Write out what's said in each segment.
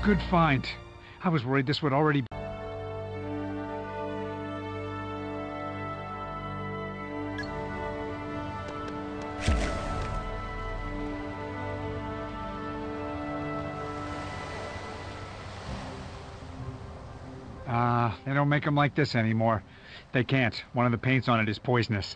good find. I was worried this would already be... They don't make them like this anymore. They can't. One of the paints on it is poisonous.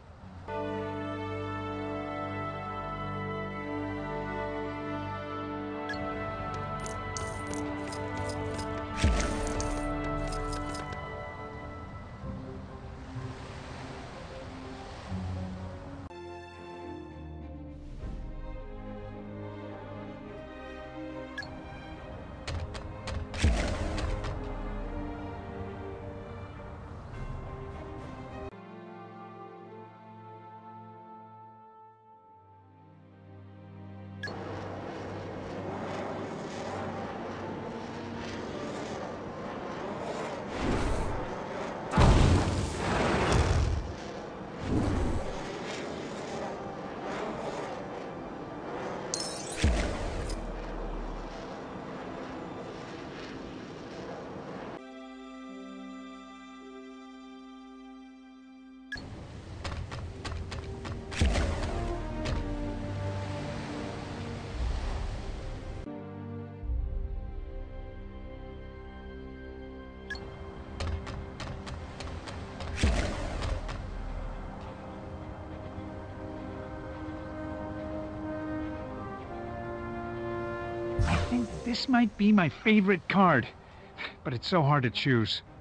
I think this might be my favorite card, but it's so hard to choose.